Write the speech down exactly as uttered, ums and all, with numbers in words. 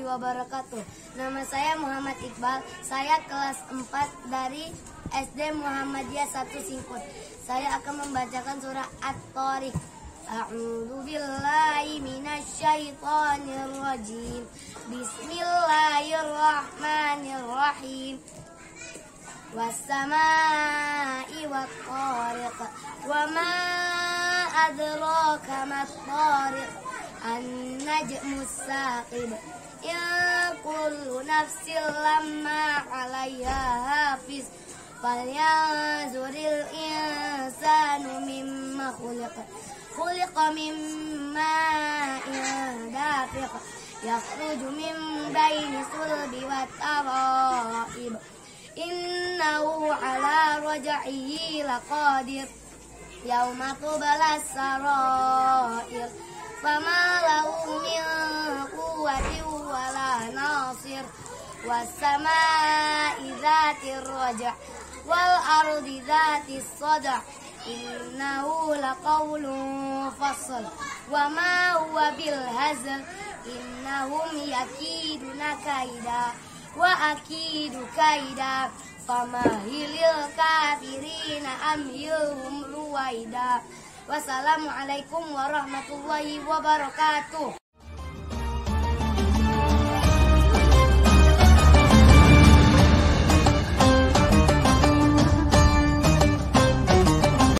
wabarakatuh. Nama saya Muhammad Iqbal. Saya kelas empat dari S D Muhammadiyah satu Singkut. Saya akan membacakan surah At-Thariq. A'udzu billahi minasyaitonir rajim. Bismillahirrahmanirrahim. Was-samaa'i wat-thariq. Wa ma adraka mat-thariq. An-najmu as-saqib. Ya kullu nafsin lamma 'alaiha hafiz. Falyanzuril insanu mimma khuliqa. Khuliqa min ma'in dafiq. Yakhruju min baini sulbi wat tara'ib. Innahu 'ala raj'ihi laqadir. Yauma tubalas sarair. Fama lahu min quwwatin wala nasir. Was-samaa'i dzatir raj' wal ardi dzatis sad'i. Innahu laqawlun fasl. Wa ma huwa bil hazl. Innahum yakiduna kaida wa akidu kaida. Famahilil kafirina amhilhum ruwaida. Wassalamualaikum warahmatullahi wabarakatuh.